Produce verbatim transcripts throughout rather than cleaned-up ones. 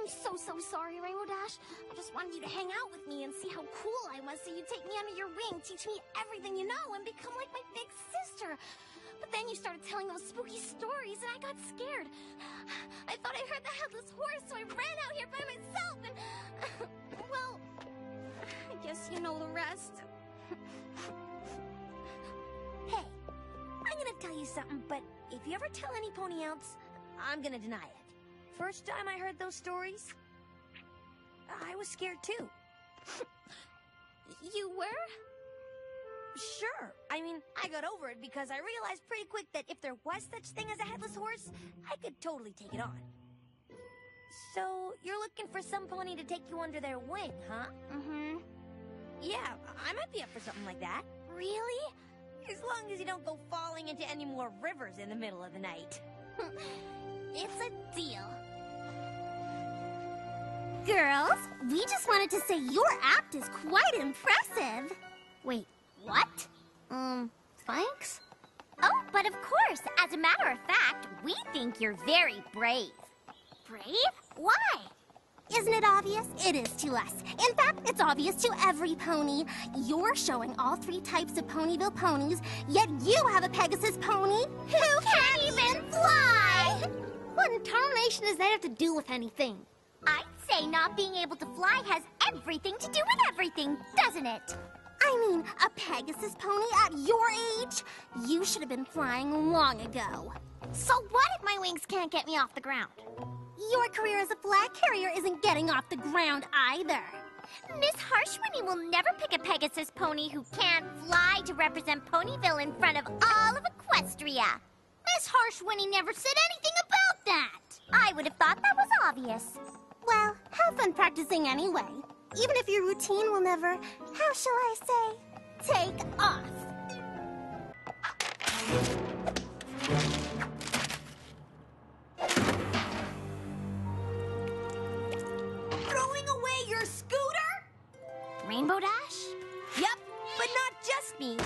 I'm so, so sorry, Rainbow Dash. I just wanted you to hang out with me and see how cool I was, so you'd take me under your wing, teach me everything you know, and become like my big sister. But then you started telling those spooky stories, and I got scared. I thought I heard the headless horse, so I ran out here by myself, and... well, I guess you know the rest. Hey, I'm gonna tell you something, but if you ever tell any pony else, I'm gonna deny it. First time I heard those stories, I was scared too. You were? Sure. I mean, I got over it because I realized pretty quick that if there was such thing as a headless horse, I could totally take it on. So, you're looking for some pony to take you under their wing, huh? Mm-hmm. Yeah, I might be up for something like that. Really? As long as you don't go falling into any more rivers in the middle of the night. It's a deal. Girls, we just wanted to say your act is quite impressive. Wait, what? Um, thanks? Oh, but of course, as a matter of fact, we think you're very brave. Brave? Why? Isn't it obvious? It is to us. In fact, it's obvious to every pony. You're showing all three types of Ponyville ponies, yet you have a Pegasus pony who can't even fly! What in tarnation does that have to do with anything? I'd say not being able to fly has everything to do with everything, doesn't it? I mean, a Pegasus pony at your age? You should have been flying long ago. So what if my wings can't get me off the ground? Your career as a flag carrier isn't getting off the ground either. Miss Harshwinny will never pick a Pegasus pony who can't fly to represent Ponyville in front of all of Equestria. Miss Harshwinny never said anything about that. I would have thought that was obvious. Well, have fun practicing anyway. Even if your routine will never, how shall I say, take off. Throwing away your scooter? Rainbow Dash? Yep, but not just me.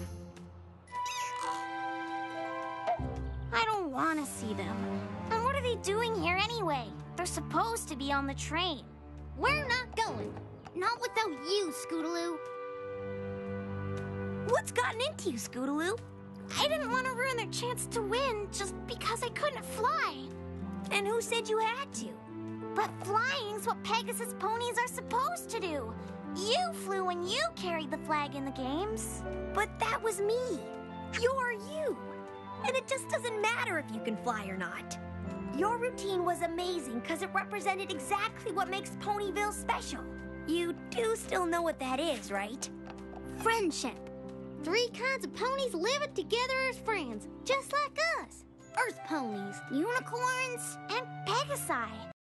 I don't want to see them. And what are they doing here anyway? They're supposed to be on the train. We're not going. Not without you, Scootaloo. What's gotten into you, Scootaloo? I didn't want to ruin their chance to win just because I couldn't fly. And who said you had to? But flying's what Pegasus ponies are supposed to do. You flew when you carried the flag in the games. But that was me. You're you. And it just doesn't matter if you can fly or not. Your routine was amazing because it represented exactly what makes Ponyville special. You do still know what that is, right? Friendship. Three kinds of ponies living together as friends, just like us. Earth ponies, unicorns, and Pegasi.